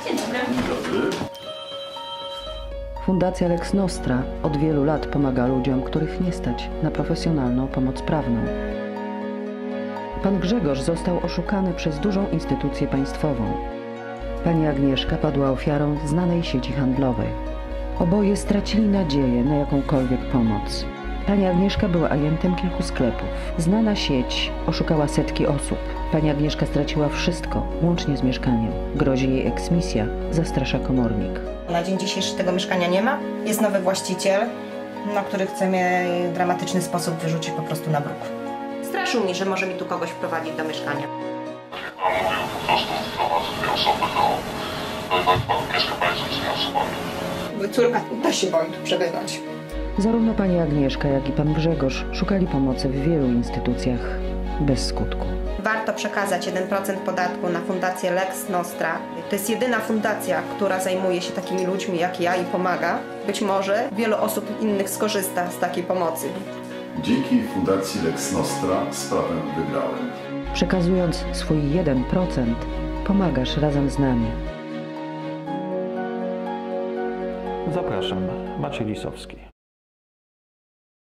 Dzień dobry. Dzień dobry. Fundacja Lex Nostra od wielu lat pomaga ludziom, których nie stać na profesjonalną pomoc prawną. Pan Grzegorz został oszukany przez dużą instytucję państwową. Pani Agnieszka padła ofiarą znanej sieci handlowej. Oboje stracili nadzieję na jakąkolwiek pomoc. Pani Agnieszka była agentem kilku sklepów. Znana sieć oszukała setki osób. Pani Agnieszka straciła wszystko, łącznie z mieszkaniem. Grozi jej eksmisja, zastrasza komornik. Na dzień dzisiejszy tego mieszkania nie ma. Jest nowy właściciel, który chce mnie w dramatyczny sposób wyrzucić po prostu na bruk. Straszył mi, że może mi tu kogoś wprowadzić do mieszkania. Pan mówił, po prostu wprowadzę dwie osoby do mieszka pani z tymi osobami. Córka da się boi tu przebywać. Zarówno pani Agnieszka, jak i pan Grzegorz szukali pomocy w wielu instytucjach bez skutku. Warto przekazać 1% podatku na fundację Lex Nostra. To jest jedyna fundacja, która zajmuje się takimi ludźmi jak ja i pomaga. Być może wielu osób innych skorzysta z takiej pomocy. Dzięki Fundacji Lex Nostra sprawę wygrałem. Przekazując swój 1%, pomagasz razem z nami. Zapraszam, Maciej Lisowski.